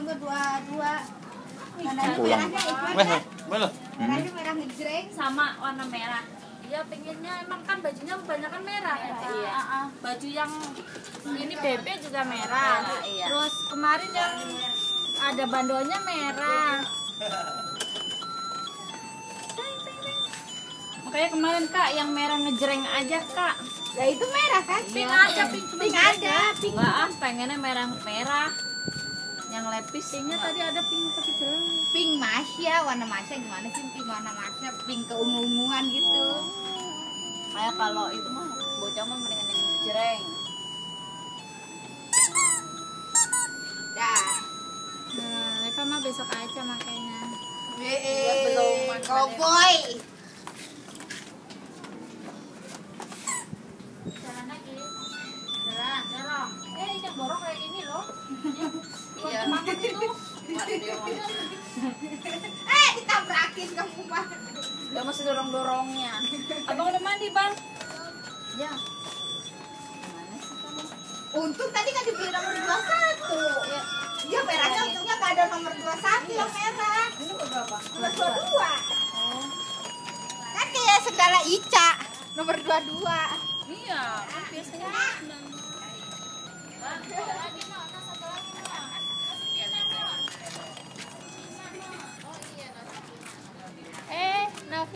enggak dua-dua. Pulang. Merahnya merah ngejreng sama warna merah. Dia pengennya emang kan bajunya kebanyakan merah. Iya. Baju yang ini bebe juga merah. Iya. Terus kemarin yang ada bandonya merah. Makanya kemarin Kak yang merah ngejreng aja Kak. Lah itu merah kan? Pink aja, pink ada. Pink. Enggak pengennya merah. Yang lepis pinknya tadi ada pink tapi jelas. Pink Masya, warna Masya gimana sih pink warna Masya? Pink keungu-unguan gitu. Kayak kalau itu mah bocah mah mendingan yang ngejreng. Dah. Nah, Leva mah besok aja makanya. Dia belum cowboy. Jalan lagi. Jalan. Ini borong kayak ini loh. Iya. Makan itu. Ditabrakin kamu mah. Ya masih dorong-dorongnya. Abang udah mandi, Bang? Ya. Gimana sih kamu? Untung tadi nggak dibeli nomor 21. Ya. Dia merahnya untungnya nggak ada nomor 21 yang merah. Ini berapa? Nomor 22. Oh. Kan kayak segala Ica. Nomor 22. Iya, biasanya. Bang, lagi no.